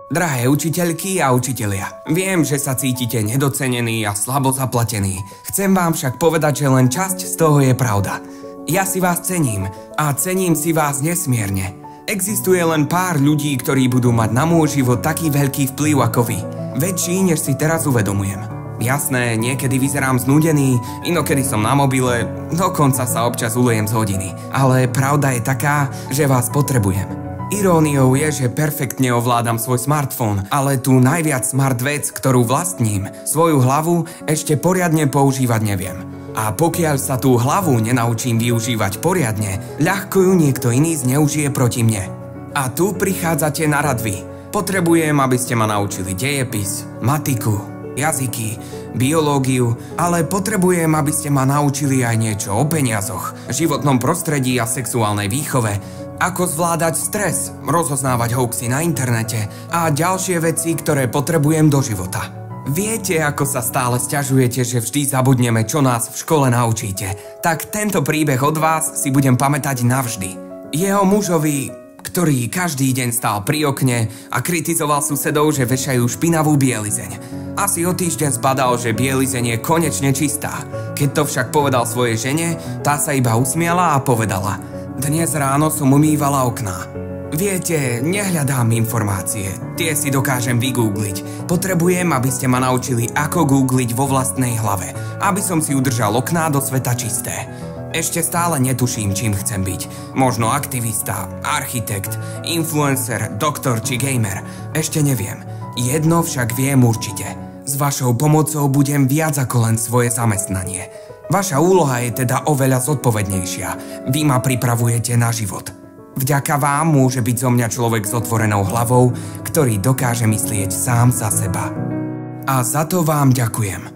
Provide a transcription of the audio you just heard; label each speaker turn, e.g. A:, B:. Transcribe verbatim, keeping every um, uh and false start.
A: Drahé učiteľky a učitelia, viem, že sa cítite nedocenení a slabo zaplatení. Chcem vám však povedať, že len časť z toho je pravda. Ja si vás cením a cením si vás nesmierne. Existuje len pár ľudí, ktorí budú mať na môj život taký veľký vplyv ako vy. Väčší, než si teraz uvedomujem. Jasné, niekedy vyzerám znudený, inokedy som na mobile, dokonca sa občas ulejem z hodiny. Ale pravda je taká, že vás potrebujem. Iróniou je, že perfektne ovládam svoj smartfón, ale tú najviac smart vec, ktorú vlastním, svoju hlavu, ešte poriadne používať neviem. A pokiaľ sa tú hlavu nenaučím využívať poriadne, ľahko ju niekto iný zneužije proti mne. A tu prichádzate na rad vy. Potrebujem, aby ste ma naučili dejepis, matiku, jazyky, biológiu, ale potrebujem, aby ste ma naučili aj niečo o peniazoch, životnom prostredí a sexuálnej výchove, ako zvládať stres, rozoznávať hoaxy na internete a ďalšie veci, ktoré potrebujem do života. Viete, ako sa stále sťažujete, že vždy zabudneme, čo nás v škole naučíte, tak tento príbeh od vás si budem pamätať navždy. Jeho mužovi, ktorý každý deň stál pri okne a kritizoval susedov, že vešajú špinavú bielizeň. Asi o týždeň zbadal, že bielizeň je konečne čistá. Keď to však povedal svojej žene, tá sa iba usmiala a povedala: "Dnes ráno som umývala okná." Viete, nehľadám informácie, tie si dokážem vygoogliť. Potrebujem, aby ste ma naučili, ako googliť vo vlastnej hlave, aby som si udržal okná do sveta čisté. Ešte stále netuším, čím chcem byť. Možno aktivista, architekt, influencer, doktor či gamer. Ešte neviem. Jedno však viem určite. S vašou pomocou budem viac ako len svoje zamestnanie. Vaša úloha je teda oveľa zodpovednejšia. Vy ma pripravujete na život. Vďaka vám môže byť zo mňa človek s otvorenou hlavou, ktorý dokáže myslieť sám za seba. A za to vám ďakujem.